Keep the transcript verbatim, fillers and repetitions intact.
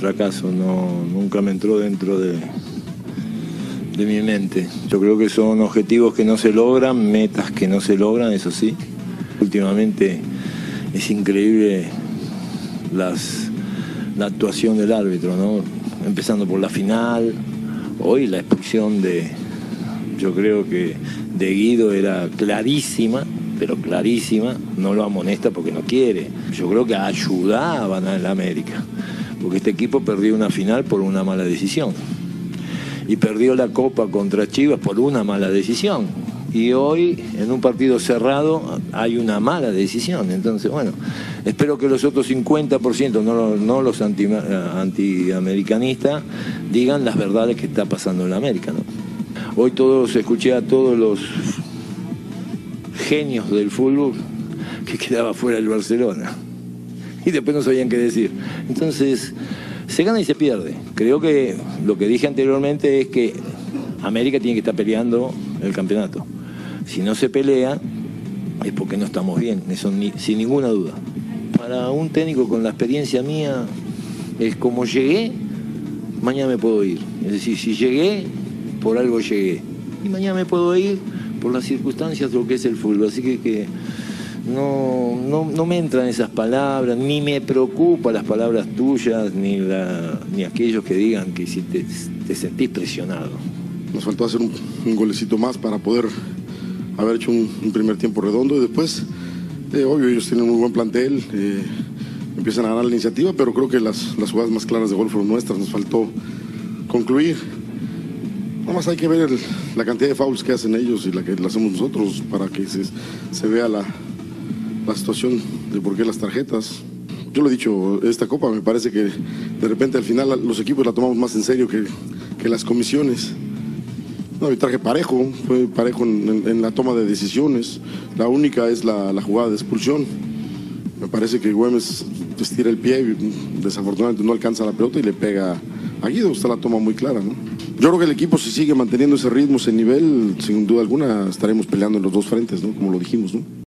fracaso, no, nunca me entró dentro de, de mi mente. Yo creo que son objetivos que no se logran, metas que no se logran, eso sí. Últimamente es increíble las, la actuación del árbitro, ¿no? Empezando por la final, hoy la expulsión de, yo creo que de Guido era clarísima, pero clarísima, no lo amonesta porque no quiere. Yo creo que ayudaban al América, porque este equipo perdió una final por una mala decisión. Y perdió la Copa contra Chivas por una mala decisión. Y hoy, en un partido cerrado, hay una mala decisión. Entonces, bueno, espero que los otros cincuenta por ciento, no, no los anti, antiamericanistas, digan las verdades que está pasando en la América, ¿no? Hoy todos, escuché a todos los genios del fútbol que quedaba fuera del Barcelona. Y después no sabían qué decir. Entonces, se gana y se pierde. Creo que lo que dije anteriormente es que América tiene que estar peleando el campeonato. Si no se pelea, es porque no estamos bien, eso ni, sin ninguna duda. Para un técnico con la experiencia mía, es como llegué, mañana me puedo ir. Es decir, si llegué, por algo llegué. Y mañana me puedo ir por las circunstancias de lo que es el fútbol. Así que, que no, no, no me entran esas palabras, ni me preocupan las palabras tuyas, ni, la, ni aquellos que digan que si te, te sentís presionado. Nos faltó hacer un, un golecito más para poder haber hecho un, un primer tiempo redondo y después, eh, obvio, ellos tienen un muy buen plantel, eh, empiezan a ganar la iniciativa, pero creo que las, las jugadas más claras de gol fueron nuestras, nos faltó concluir. Nada más hay que ver el, la cantidad de fouls que hacen ellos y la que la hacemos nosotros para que se, se vea la, la situación de por qué las tarjetas. Yo lo he dicho, esta Copa me parece que de repente al final los equipos la tomamos más en serio que, que las comisiones. Un arbitraje parejo, fue parejo en, en, en la toma de decisiones. La única es la, la jugada de expulsión. Me parece que Güemes estira el pie y desafortunadamente no alcanza la pelota y le pega a Guido. Está la toma muy clara, ¿no? Yo creo que el equipo, si sigue manteniendo ese ritmo, ese nivel, sin duda alguna estaremos peleando en los dos frentes, ¿no? Como lo dijimos, ¿no?